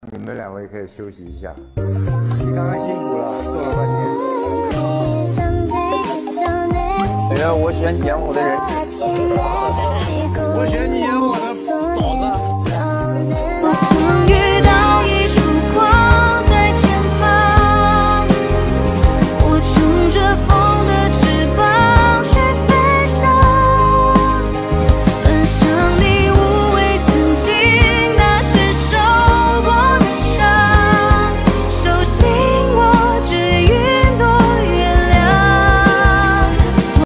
你们两位可以休息一下。你刚刚辛苦了，做了半天。 因为我喜欢舔我的人。